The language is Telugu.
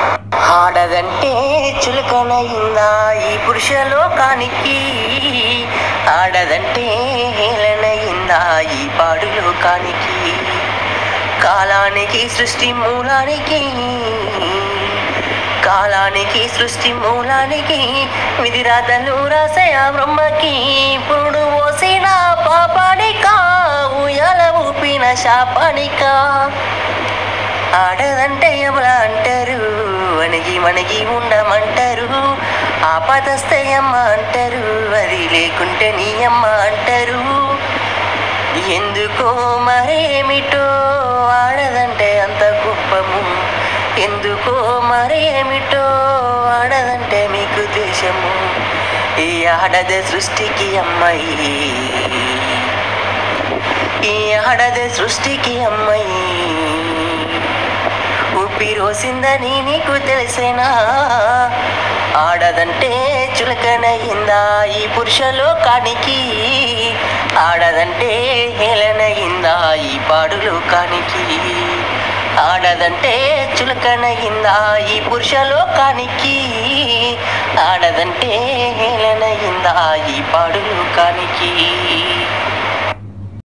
ఆడదంటే చులకనయిందా ఈ పురుష లోకానికి, ఆడదంటే హేళనయిందా ఈ పాడు లోకానికి. కాలానికి సృష్టి మూలానికి, కాలానికి సృష్టి మూలానికి, విధిరాతలు రాసే ఆ బ్రహ్మకి, పురుడు పోసిన పాపానిక, ఉయ్యాల ఊపిన శాపానిక. ఆడదంటే ఎవలా అంటారు, వణిగి వణిగి ఉండమంటారు, ఆపదస్తే అమ్మ అంటారు, అది లేకుంటే నీ అమ్మ అంటారు. ఎందుకో మరేమిటో ఆడదంటే అంత కోపము, ఎందుకో మరేమిటో ఆడదంటే మీకు దేశము. ఈ ఆడద సృష్టికి అమ్మాయి, ఈ ఆడద సృష్టికి అమ్మాయి. ఊపిరోసిందని నీకు తెలిసేనా, ఆడదంటే చులకనయిందా ఈ పురుష లోకానికి, ఆడదంటే హేళనయిందా ఈ పాడు లోకానికి. ఆడదంటే చులకనయిందా ఈ పురుష లోకానికి, ఆడదంటే హేళనయిందా ఈ పాడు లోకానికి.